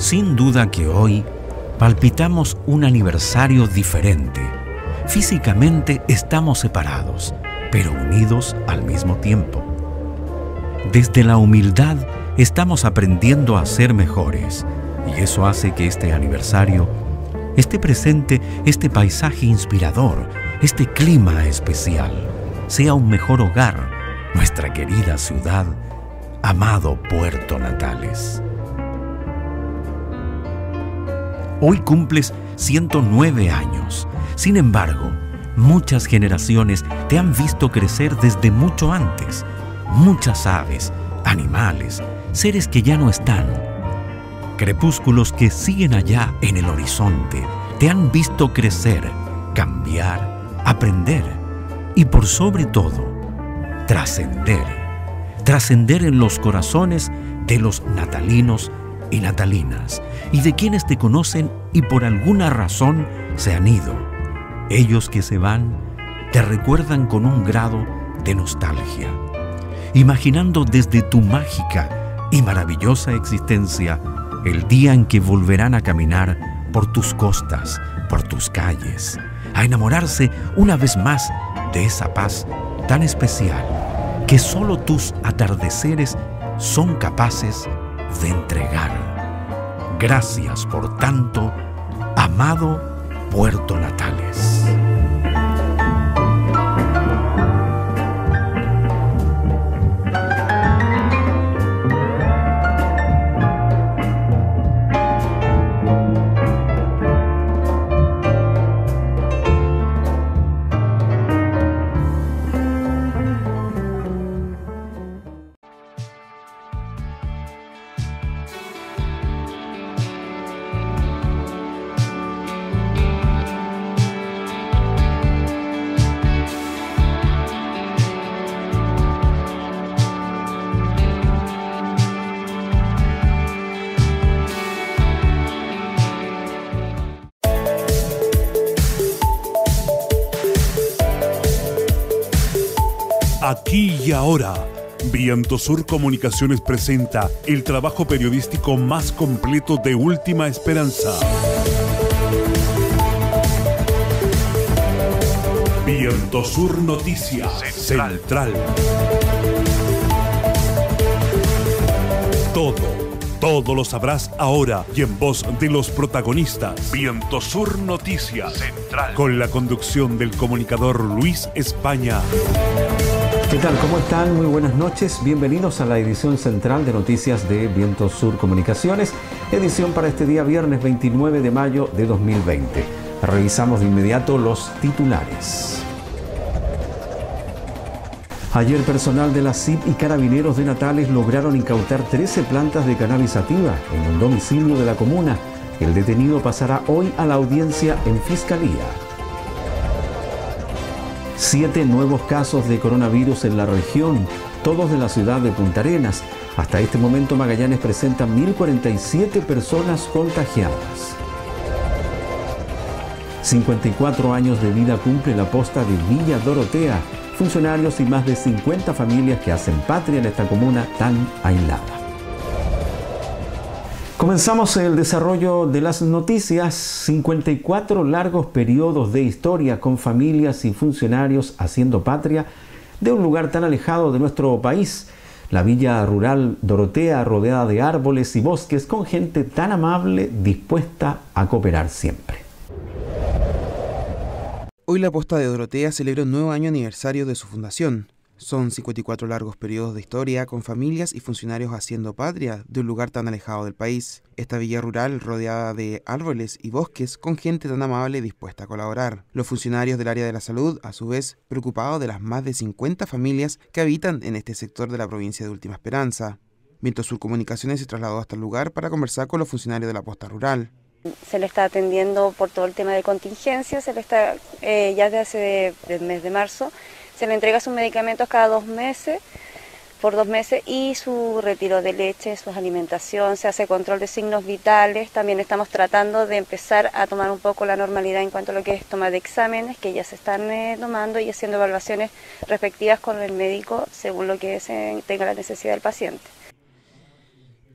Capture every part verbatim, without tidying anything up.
Sin duda que hoy palpitamos un aniversario diferente. Físicamente estamos separados, pero unidos al mismo tiempo. Desde la humildad estamos aprendiendo a ser mejores, y eso hace que este aniversario esté presente, este paisaje inspirador, este clima especial, sea un mejor hogar, nuestra querida ciudad, amado Puerto Natales. Hoy cumples ciento nueve años. Sin embargo, muchas generaciones te han visto crecer desde mucho antes. Muchas aves, animales, seres que ya no están, crepúsculos que siguen allá en el horizonte, te han visto crecer, cambiar, aprender y por sobre todo, trascender. Trascender en los corazones de los natalinos y natalinas y de quienes te conocen y por alguna razón se han ido. Ellos que se van te recuerdan con un grado de nostalgia, imaginando desde tu mágica y maravillosa existencia el día en que volverán a caminar por tus costas, por tus calles, a enamorarse una vez más de esa paz tan especial que solo tus atardeceres son capaces de entregar. Gracias por tanto, amado Puerto Natales. Aquí y ahora, Viento Sur Comunicaciones presenta el trabajo periodístico más completo de Última Esperanza. Viento Sur Noticias Central. Central. Todo, todo lo sabrás ahora y en voz de los protagonistas. Viento Sur Noticias Central. Con la conducción del comunicador Luis España. ¿Qué tal? ¿Cómo están? Muy buenas noches. Bienvenidos a la edición central de noticias de Viento Sur Comunicaciones, edición para este día viernes veintinueve de mayo de dos mil veinte. Revisamos de inmediato los titulares. Ayer personal de la C I P y Carabineros de Natales lograron incautar trece plantas de cannabis sativa en un domicilio de la comuna. El detenido pasará hoy a la audiencia en Fiscalía. Siete nuevos casos de coronavirus en la región, todos de la ciudad de Punta Arenas. Hasta este momento Magallanes presenta mil cuarenta y siete personas contagiadas. cincuenta y cuatro años de vida cumple la posta de Villa Dorotea. Funcionarios y más de cincuenta familias que hacen patria en esta comuna tan aislada. Comenzamos el desarrollo de las noticias. cincuenta y cuatro largos periodos de historia con familias y funcionarios haciendo patria de un lugar tan alejado de nuestro país. La villa rural Dorotea, rodeada de árboles y bosques, con gente tan amable, dispuesta a cooperar siempre. Hoy la posta de Dorotea celebra un nuevo año aniversario de su fundación. Son cincuenta y cuatro largos periodos de historia con familias y funcionarios haciendo patria de un lugar tan alejado del país. Esta villa rural rodeada de árboles y bosques con gente tan amable y dispuesta a colaborar. Los funcionarios del área de la salud, a su vez, preocupados de las más de cincuenta familias que habitan en este sector de la provincia de Última Esperanza. Viento Sur Comunicaciones se trasladó hasta el lugar para conversar con los funcionarios de la posta rural. Se le está atendiendo por todo el tema de contingencia, se le está eh, ya desde el mes de marzo. Se le entrega sus medicamentos cada dos meses, por dos meses, y su retiro de leche, su alimentación, se hace control de signos vitales. También estamos tratando de empezar a tomar un poco la normalidad en cuanto a lo que es toma de exámenes, que ya se están eh, tomando y haciendo evaluaciones respectivas con el médico según lo que se tenga la necesidad del paciente.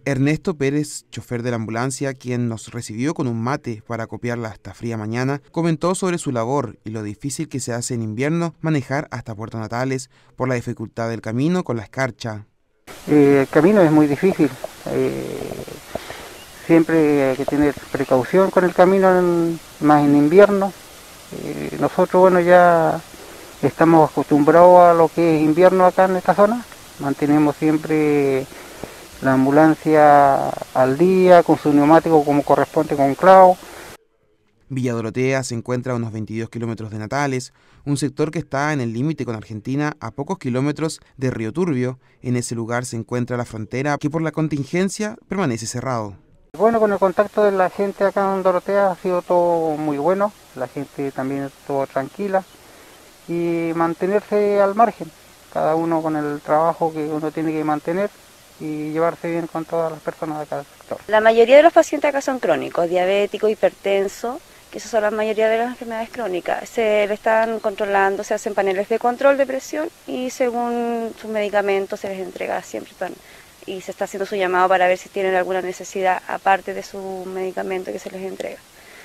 Ernesto Pérez, chofer de la ambulancia, quien nos recibió con un mate para acopiarla esta fría mañana, comentó sobre su labor y lo difícil que se hace en invierno manejar hasta Puerto Natales por la dificultad del camino con la escarcha. Eh, el camino es muy difícil, eh, siempre hay que tener precaución con el camino, en, más en invierno. Eh, nosotros, bueno, ya estamos acostumbrados a lo que es invierno acá en esta zona, mantenemos siempre la ambulancia al día, con su neumático como corresponde con clavo. Villa Dorotea se encuentra a unos veintidós kilómetros de Natales, un sector que está en el límite con Argentina a pocos kilómetros de Río Turbio. En ese lugar se encuentra la frontera que por la contingencia permanece cerrado. Bueno, con el contacto de la gente acá en Dorotea ha sido todo muy bueno, la gente también estuvo tranquila y mantenerse al margen, cada uno con el trabajo que uno tiene que mantener y llevarse bien con todas las personas de cada sector. La mayoría de los pacientes acá son crónicos, diabéticos, hipertensos, que esas son la mayoría de las enfermedades crónicas. Se le están controlando, se hacen paneles de control de presión y según sus medicamentos se les entrega siempre pan. Y se está haciendo su llamado para ver si tienen alguna necesidad aparte de su medicamento que se les entrega.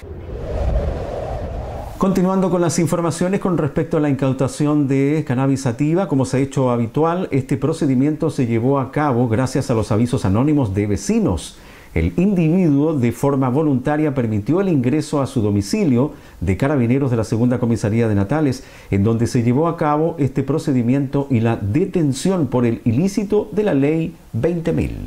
Continuando con las informaciones con respecto a la incautación de cannabis sativa, como se ha hecho habitual, este procedimiento se llevó a cabo gracias a los avisos anónimos de vecinos. El individuo de forma voluntaria permitió el ingreso a su domicilio de carabineros de la segunda comisaría de Natales, en donde se llevó a cabo este procedimiento y la detención por el ilícito de la ley veinte mil.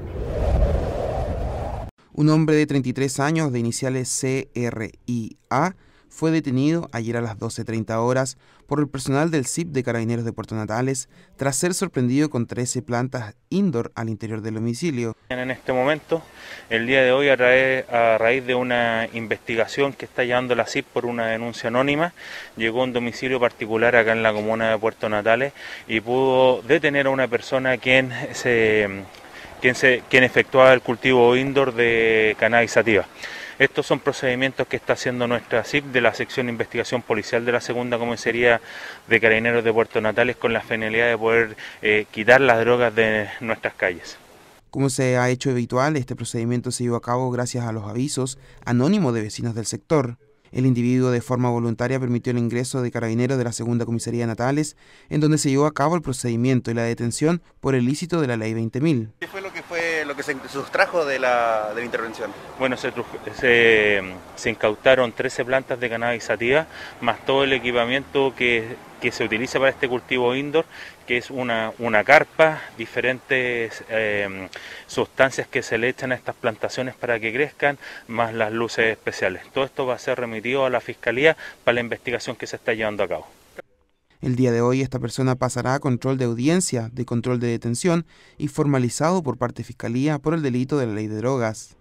Un hombre de treinta y tres años de iniciales C R I A fue detenido ayer a las doce treinta horas por el personal del C I P de Carabineros de Puerto Natales tras ser sorprendido con trece plantas indoor al interior del domicilio. En este momento, el día de hoy, a raíz, a raíz de una investigación que está llevando la C I P por una denuncia anónima, llegó a un domicilio particular acá en la comuna de Puerto Natales y pudo detener a una persona quien se, quien se, quien efectuaba el cultivo indoor de cannabis sativa. Estos son procedimientos que está haciendo nuestra C I P de la sección de investigación policial de la segunda comisaría de Carabineros de Puerto Natales con la finalidad de poder eh, quitar las drogas de nuestras calles. Como se ha hecho habitual, este procedimiento se llevó a cabo gracias a los avisos anónimos de vecinos del sector. El individuo de forma voluntaria permitió el ingreso de carabineros de la segunda comisaría de Natales, en donde se llevó a cabo el procedimiento y la detención por el ilícito de la ley veinte mil. ¿Qué fue lo que fue lo que se sustrajo de la, de la intervención? Bueno, se, se, se incautaron trece plantas de cannabis sativa, más todo el equipamiento que, que se utiliza para este cultivo indoor, que es una, una carpa, diferentes eh, sustancias que se le echan a estas plantaciones para que crezcan, más las luces especiales. Todo esto va a ser remitido a la Fiscalía para la investigación que se está llevando a cabo. El día de hoy esta persona pasará a control de audiencia, de control de detención y formalizado por parte de Fiscalía por el delito de la ley de drogas.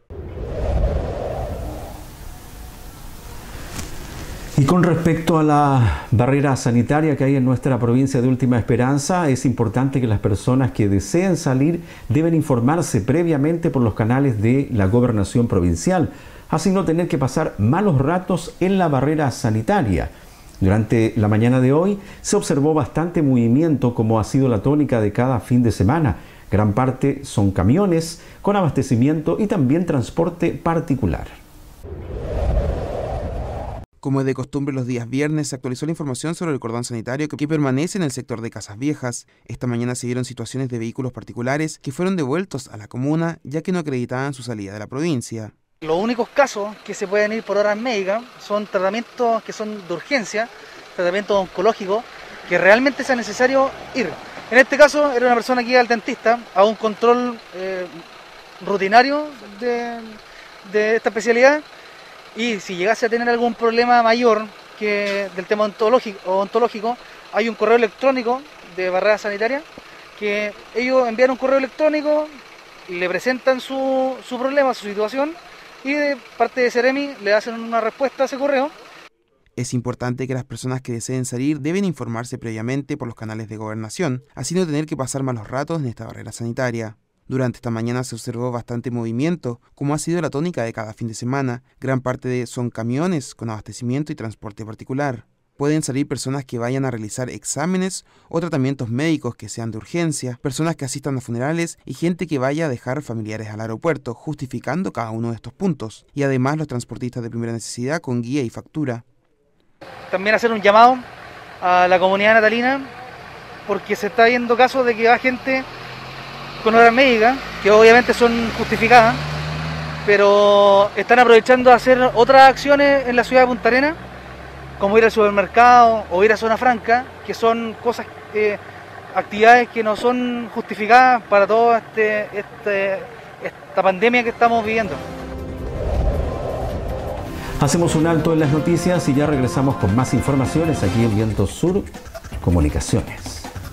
Y con respecto a la barrera sanitaria que hay en nuestra provincia de Última Esperanza, es importante que las personas que deseen salir deben informarse previamente por los canales de la gobernación provincial, así no tener que pasar malos ratos en la barrera sanitaria. Durante la mañana de hoy se observó bastante movimiento, como ha sido la tónica de cada fin de semana. Gran parte son camiones con abastecimiento y también transporte particular. Como es de costumbre, los días viernes se actualizó la información sobre el cordón sanitario que permanece en el sector de Casas Viejas. Esta mañana se dieron situaciones de vehículos particulares que fueron devueltos a la comuna ya que no acreditaban su salida de la provincia. Los únicos casos que se pueden ir por horas médicas son tratamientos que son de urgencia, tratamientos oncológicos, que realmente sea necesario ir. En este caso era una persona que iba al dentista a un control eh, rutinario de, de esta especialidad. Y si llegase a tener algún problema mayor que del tema ontológico, ontológico, hay un correo electrónico de barrera sanitaria que ellos envían un correo electrónico, le presentan su, su problema, su situación, y de parte de Ceremi le hacen una respuesta a ese correo. Es importante que las personas que deseen salir deben informarse previamente por los canales de gobernación, así no tener que pasar malos ratos en esta barrera sanitaria. Durante esta mañana se observó bastante movimiento, como ha sido la tónica de cada fin de semana. Gran parte de son camiones con abastecimiento y transporte particular. Pueden salir personas que vayan a realizar exámenes o tratamientos médicos que sean de urgencia, personas que asistan a funerales y gente que vaya a dejar familiares al aeropuerto, justificando cada uno de estos puntos. Y además los transportistas de primera necesidad con guía y factura. También hacer un llamado a la comunidad natalina, porque se está viendo casos de que va gente con horas médicas, que obviamente son justificadas, pero están aprovechando de hacer otras acciones en la ciudad de Punta Arenas, como ir al supermercado o ir a zona franca, que son cosas, eh, actividades que no son justificadas para toda este, este, esta pandemia que estamos viviendo. Hacemos un alto en las noticias y ya regresamos con más informaciones aquí en Viento Sur Comunicaciones.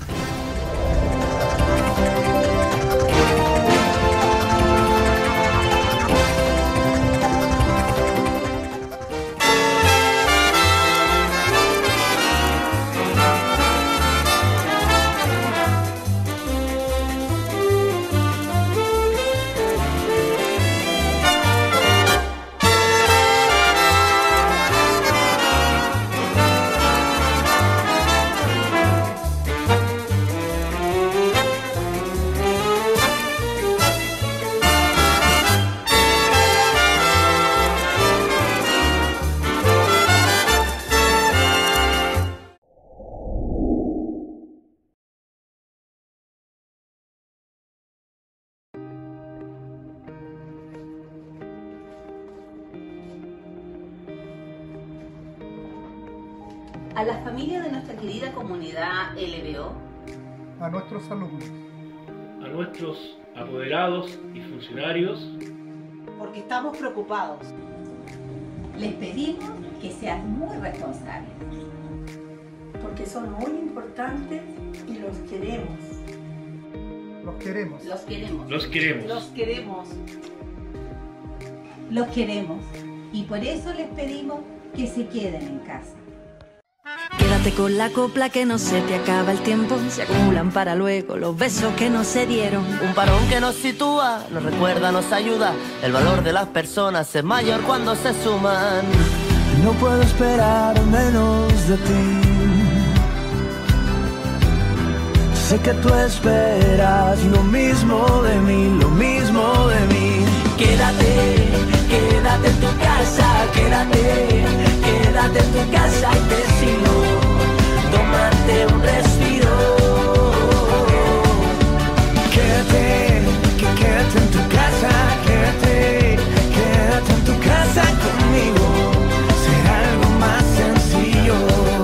A las familias de nuestra querida comunidad L B O, a nuestros alumnos, a nuestros apoderados y funcionarios, porque estamos preocupados. Les pedimos que sean muy responsables, porque son muy importantes y los queremos. Los queremos. Los queremos. Los queremos. Los queremos. Los queremos. Y por eso les pedimos que se queden en casa. Quédate con la copla que no se te acaba el tiempo. Se acumulan para luego los besos que no se dieron. Un parón que nos sitúa, nos recuerda, nos ayuda. El valor de las personas es mayor cuando se suman. No puedo esperar menos de ti. Sé que tú esperas lo mismo de mí, lo mismo de mí. Quédate, quédate en tu casa, quédate, quédate en tu casa y te sigo. Tómate un respiro. Quédate, que quédate en tu casa, quédate, quédate en tu casa conmigo. Será algo más sencillo.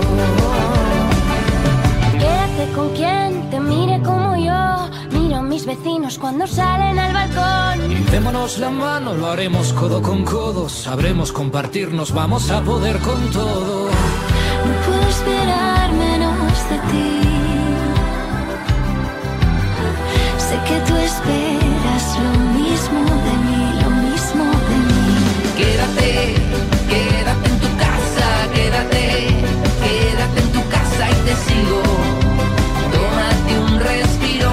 Quédate con quien te mire como yo. Miro a mis vecinos cuando salen al balcón. Y démonos la mano, lo haremos codo con codo. Sabremos compartirnos, vamos a poder con todo. No puedo esperar menos de ti. Sé que tú esperas lo mismo de mí, lo mismo de mí. Quédate, quédate en tu casa, quédate, quédate en tu casa y te sigo. Tómate un respiro.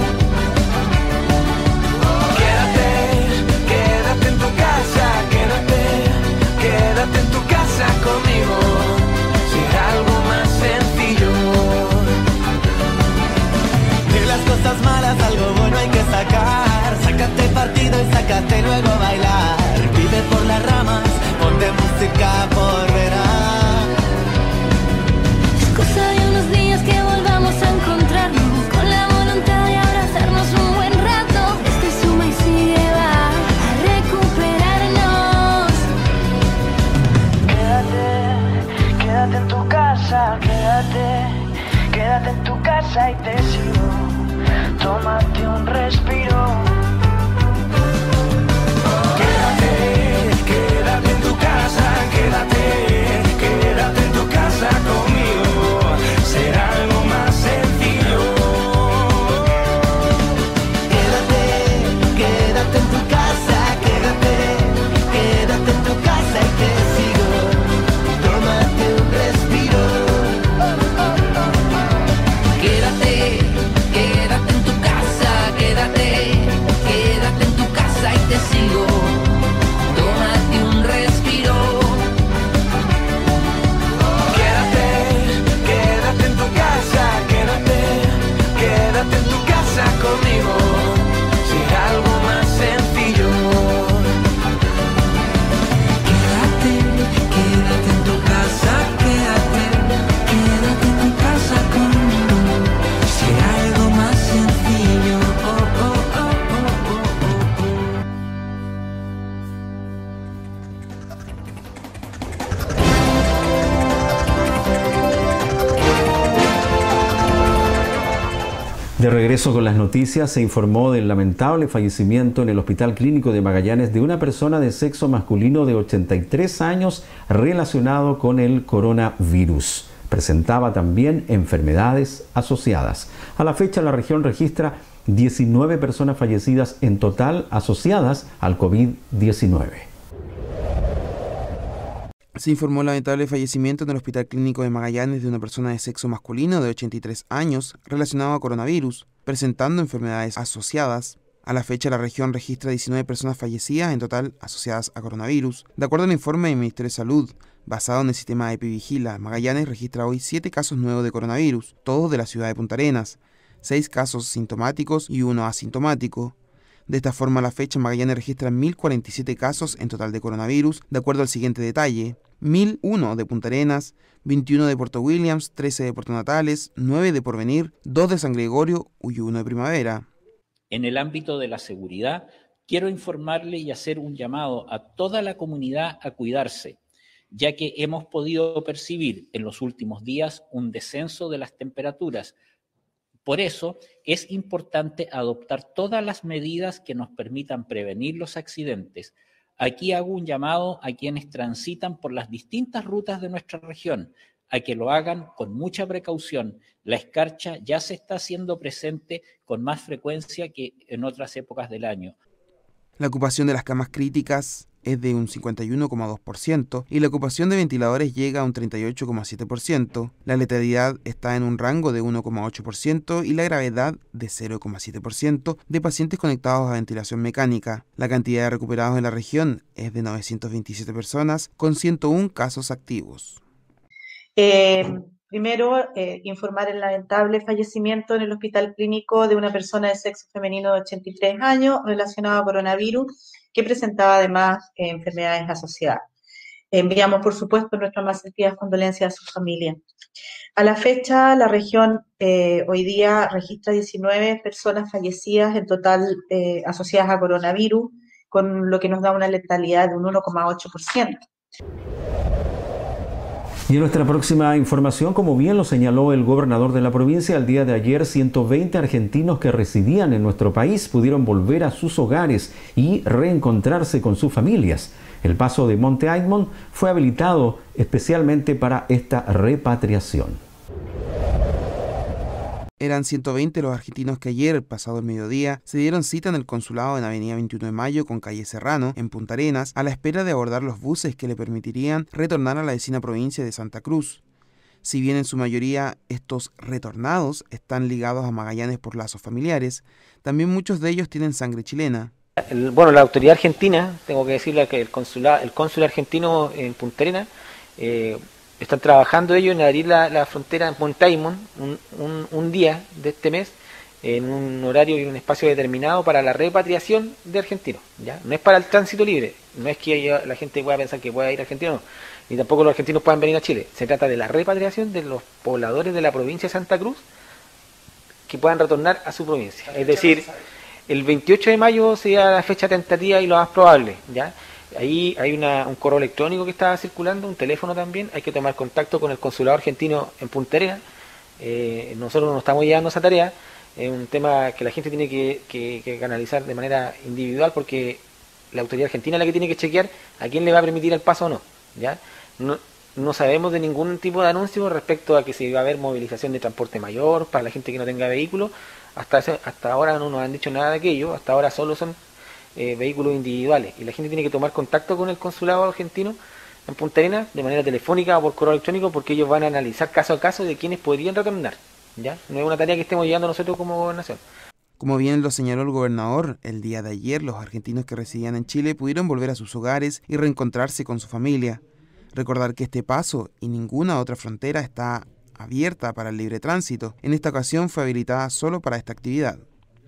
Quédate, quédate en tu casa, quédate, quédate en tu casa conmigo. Será algo más sencillo. De las cosas malas algo bueno hay que sacar. Sácate partido y sácate luego a bailar. Vive por las ramas, ponte música por verás. Es cosa de unos días que volvamos a encontrarnos, con la voluntad de abrazarnos un buen rato. Este suma y sigue va a recuperarnos. Quédate, quédate en tu casa, quédate, quédate en tu casa y te sigo. Tómate un respiro. De regreso con las noticias, se informó del lamentable fallecimiento en el Hospital Clínico de Magallanes de una persona de sexo masculino de ochenta y tres años relacionado con el coronavirus. Presentaba también enfermedades asociadas. A la fecha, la región registra diecinueve personas fallecidas en total asociadas al COVID diecinueve. Se informó el lamentable fallecimiento en el Hospital Clínico de Magallanes de una persona de sexo masculino de ochenta y tres años relacionado a coronavirus, presentando enfermedades asociadas. A la fecha, la región registra diecinueve personas fallecidas en total asociadas a coronavirus. De acuerdo al informe del Ministerio de Salud, basado en el sistema EpiVigila, Magallanes registra hoy siete casos nuevos de coronavirus, todos de la ciudad de Punta Arenas, seis casos sintomáticos y uno asintomático. De esta forma, a la fecha, Magallanes registra mil cuarenta y siete casos en total de coronavirus, de acuerdo al siguiente detalle: mil uno de Punta Arenas, veintiuno de Puerto Williams, trece de Puerto Natales, nueve de Porvenir, dos de San Gregorio y uno de Primavera. En el ámbito de la seguridad, quiero informarle y hacer un llamado a toda la comunidad a cuidarse, ya que hemos podido percibir en los últimos días un descenso de las temperaturas. Por eso es importante adoptar todas las medidas que nos permitan prevenir los accidentes. Aquí hago un llamado a quienes transitan por las distintas rutas de nuestra región, a que lo hagan con mucha precaución. La escarcha ya se está haciendo presente con más frecuencia que en otras épocas del año. La ocupación de las camas críticas es de un cincuenta y uno coma dos por ciento y la ocupación de ventiladores llega a un treinta y ocho coma siete por ciento. La letalidad está en un rango de uno coma ocho por ciento y la gravedad de cero coma siete por ciento de pacientes conectados a ventilación mecánica. La cantidad de recuperados en la región es de novecientas veintisiete personas con ciento uno casos activos. Eh, primero, eh, informar el lamentable fallecimiento en el Hospital Clínico de una persona de sexo femenino de ochenta y tres años relacionado a coronavirus, que presentaba además eh, enfermedades asociadas. Enviamos, por supuesto, nuestras más sentidas condolencias a su familia. A la fecha, la región eh, hoy día registra diecinueve personas fallecidas en total eh, asociadas a coronavirus, con lo que nos da una letalidad de un uno coma ocho por ciento. Y en nuestra próxima información, como bien lo señaló el gobernador de la provincia, el día de ayer ciento veinte argentinos que residían en nuestro país pudieron volver a sus hogares y reencontrarse con sus familias. El paso de Monte Aymon fue habilitado especialmente para esta repatriación. Eran ciento veinte los argentinos que ayer, pasado el mediodía, se dieron cita en el consulado en Avenida veintiuno de Mayo con calle Serrano, en Punta Arenas, a la espera de abordar los buses que le permitirían retornar a la vecina provincia de Santa Cruz. Si bien en su mayoría estos retornados están ligados a Magallanes por lazos familiares, también muchos de ellos tienen sangre chilena. El, bueno, la autoridad argentina, tengo que decirle que el consulado, el cónsul argentino en Punta Arenas, eh, están trabajando ellos en abrir la, la frontera en Monte Aymon un, un, un día de este mes, en un horario y un espacio determinado para la repatriación de argentinos. ¿Ya? No es para el tránsito libre, no es que la gente pueda pensar que pueda ir a Argentina, no, ni tampoco los argentinos puedan venir a Chile. Se trata de la repatriación de los pobladores de la provincia de Santa Cruz que puedan retornar a su provincia. Es decir, el veintiocho de mayo sería la fecha tentativa y lo más probable, ¿ya? Ahí hay una, un correo electrónico que está circulando, un teléfono también. Hay que tomar contacto con el consulado argentino en Punta Arenas. Eh, nosotros no estamos llevando esa tarea. Es un tema que la gente tiene que, que, que canalizar de manera individual, porque la autoridad argentina es la que tiene que chequear a quién le va a permitir el paso o no. ¿Ya? No, no sabemos de ningún tipo de anuncio respecto a que si va a haber movilización de transporte mayor para la gente que no tenga vehículo. Hasta, ese, hasta ahora no nos han dicho nada de aquello. Hasta ahora solo son Eh, vehículos individuales, y la gente tiene que tomar contacto con el consulado argentino en Punta Arenas de manera telefónica o por correo electrónico, porque ellos van a analizar caso a caso de quienes podrían retornar. ¿Ya? No es una tarea que estemos llevando nosotros como gobernación. Como bien lo señaló el gobernador, el día de ayer los argentinos que residían en Chile pudieron volver a sus hogares y reencontrarse con su familia. Recordar que este paso y ninguna otra frontera está abierta para el libre tránsito. En esta ocasión fue habilitada solo para esta actividad.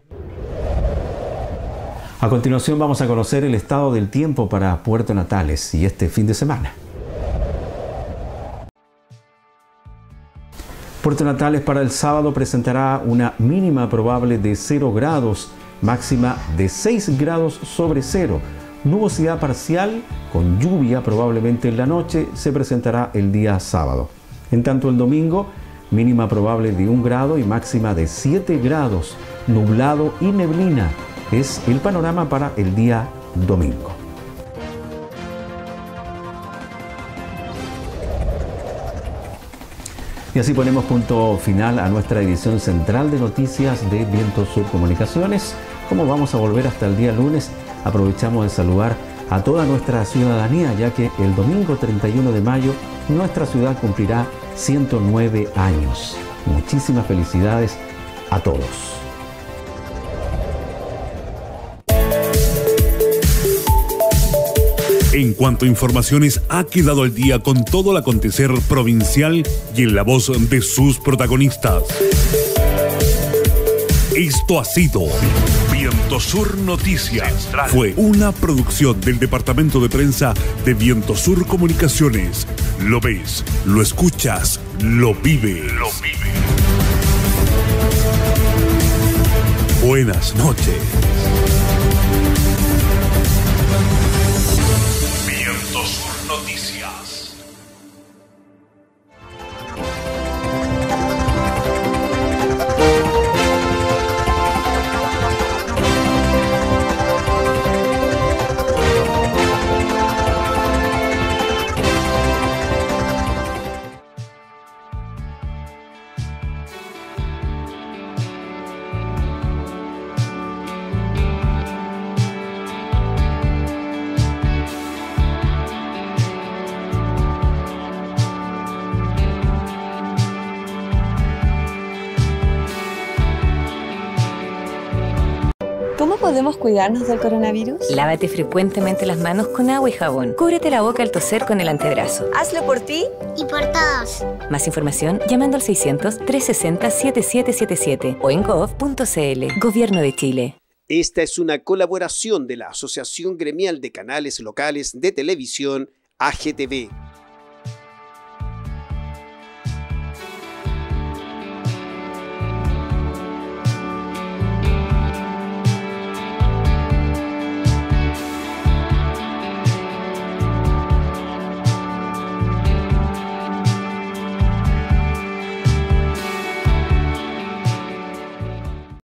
A continuación vamos a conocer el estado del tiempo para Puerto Natales y este fin de semana. Puerto Natales para el sábado presentará una mínima probable de cero grados, máxima de seis grados sobre cero. Nubosidad parcial con lluvia probablemente en la noche se presentará el día sábado. En tanto el domingo, mínima probable de un grado y máxima de siete grados, nublado y neblina. Es el panorama para el día domingo. Y así ponemos punto final a nuestra edición central de noticias de Viento Sur Comunicaciones. Como vamos a volver hasta el día lunes, aprovechamos de saludar a toda nuestra ciudadanía, ya que el domingo treinta y uno de mayo nuestra ciudad cumplirá ciento nueve años. Muchísimas felicidades a todos. En cuanto a informaciones, ha quedado al día con todo el acontecer provincial y en la voz de sus protagonistas. Esto ha sido Viento Sur Noticias. Fue una producción del Departamento de Prensa de Viento Sur Comunicaciones. Lo ves, lo escuchas, lo vives. Lo vives. Buenas noches. Viento Sur Noticias. ¿Cómo podemos cuidarnos del coronavirus? Lávate frecuentemente las manos con agua y jabón. Cúbrete la boca al toser con el antebrazo. Hazlo por ti y por todos. Más información llamando al seiscientos, trescientos sesenta, setenta y siete setenta y siete o en gov punto cl. Gobierno de Chile. Esta es una colaboración de la Asociación Gremial de Canales Locales de Televisión, A G T V.